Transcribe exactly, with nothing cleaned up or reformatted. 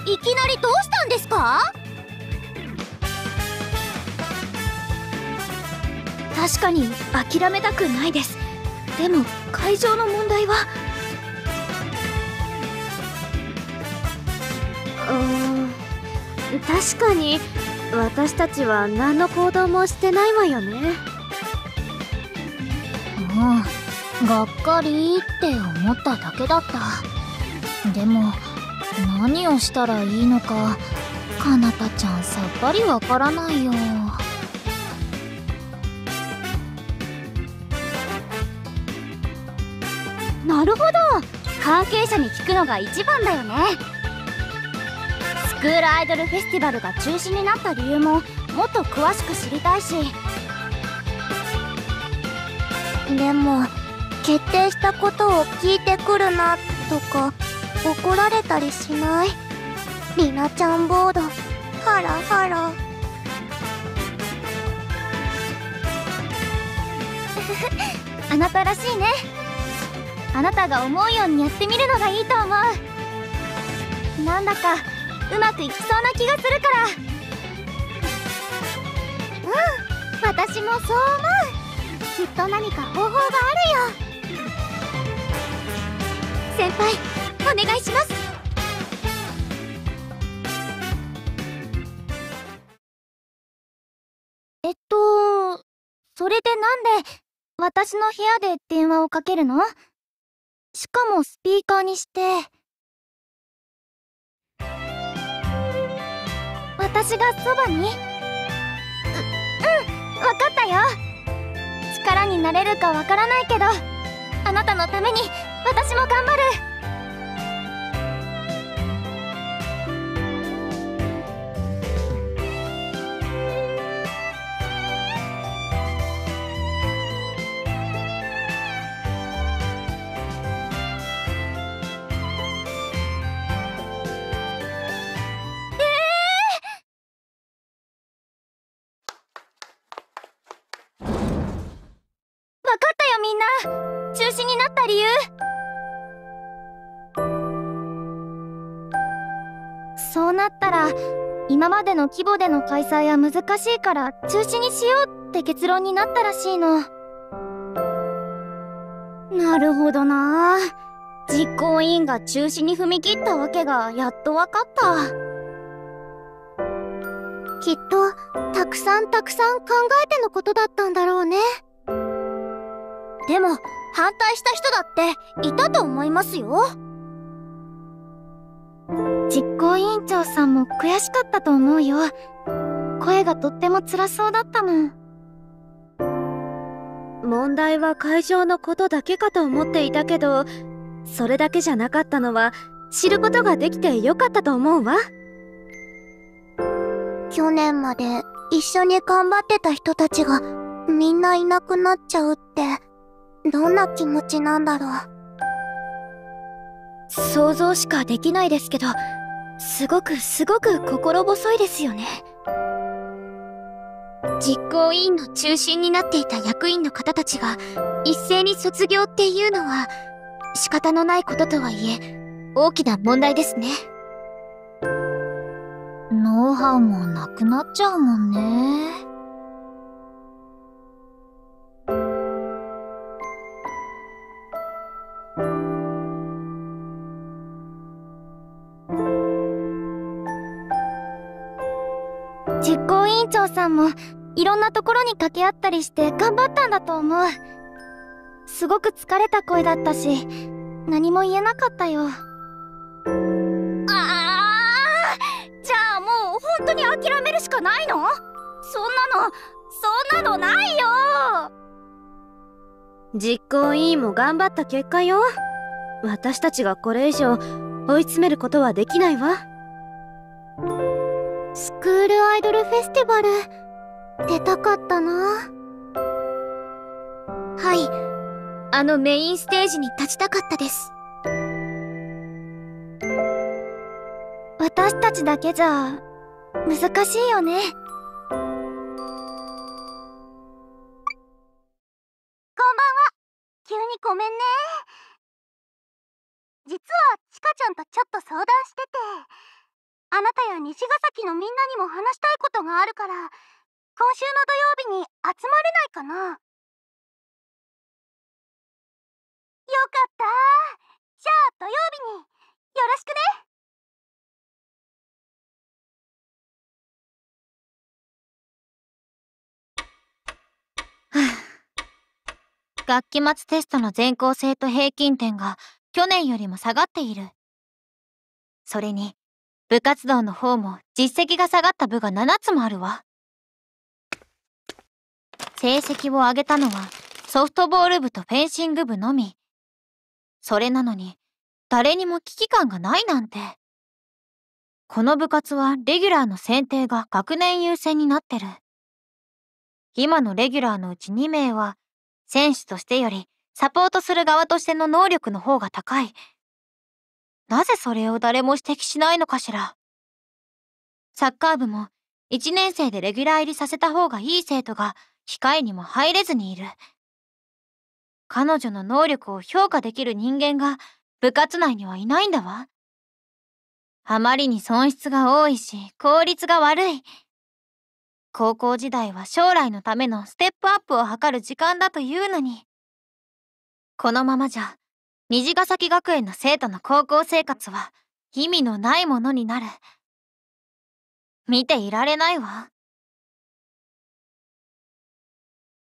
いきなりどうしたんですか？ 確かに諦めたくないです。でも会場の問題は。 うーん、確かに私たちは何の行動もしてないわよね。 うん、がっかりって思っただけだった。でも何をしたらいいのかかなたちゃんさっぱりわからないよ。 なるほど、関係者に聞くのが一番だよね。スクールアイドルフェスティバルが中止になった理由ももっと詳しく知りたいし。 でも決定したことを聞いてくるなとか怒られたりしない？りなちゃんボードハラハラ。 あなたらしいね。あなたが思うようにやってみるのがいいと思う。なんだかうまくいきそうな気がするから。 うん、私もそう思う。きっと何か方法があるよ。 先輩、お願いします。えっとそれでなんで私の部屋で電話をかけるの？しかもスピーカーにして。私がそばに？う、うん、わかったよ。力になれるかわからないけど、あなたのために私も頑張る。わかったよみんな。中止になった理由。そうなったら今までの規模での開催は難しいから中止にしようって結論になったらしいの。なるほどな。実行委員が中止に踏み切ったわけがやっとわかった。 きっとたくさんたくさん考えてのことだったんだろうね。 でも反対した人だっていたと思いますよ。 実行委員長さんも悔しかったと思うよ。声がとっても辛そうだったもん。 問題は会場のことだけかと思っていたけど、それだけじゃなかったのは知ることができてよかったと思うわ。 去年まで一緒に頑張ってた人たちがみんないなくなっちゃうってどんな気持ちなんだろう。 想像しかできないですけど、すごくすごく心細いですよね。 実行委員の中心になっていた役員の方たちが一斉に卒業っていうのは仕方のないこととはいえ大きな問題ですね。ノウハウもなくなっちゃうもんね。 実行委員長さんもいろんなところに掛け合ったりして頑張ったんだと思う。すごく疲れた声だったし何も言えなかったよ。 ああ、じゃあもう本当に諦めるしかないの？そんなのそんなのないよ。 実行委員も頑張った結果よ。私たちがこれ以上追い詰めることはできないわ。 スクールアイドルフェスティバル出たかったな。 はい、あのメインステージに立ちたかったです。 私たちだけじゃ難しいよね。 こんばんは。急にごめんね。実はちかちゃんとちょっと相談してて。 あなたや西ヶ崎のみんなにも話したいことがあるから、今週の土曜日に集まれないかな。よかった。じゃあ土曜日によろしくね。 学期末テストの全校生徒平均点が去年よりも下がっている。それに部活動の方も実績が下がった部がななつもあるわ。成績を上げたのはソフトボール部とフェンシング部のみ。それなのに誰にも危機感がないなんて。この部活はレギュラーの選定が学年優先になってる。今のレギュラーのうちにめいは選手としてよりサポートする側としての能力の方が高い。なぜそれを誰も指摘しないのかしら。サッカー部もいちねん生でレギュラー入りさせた方がいい生徒が控えにも入れずにいる。彼女の能力を評価できる人間が部活内にはいないんだわ。あまりに損失が多いし効率が悪い。高校時代は将来のためのステップアップを図る時間だというのに。このままじゃ虹ヶ崎学園の生徒の高校生活は意味のないものになる。見ていられないわ。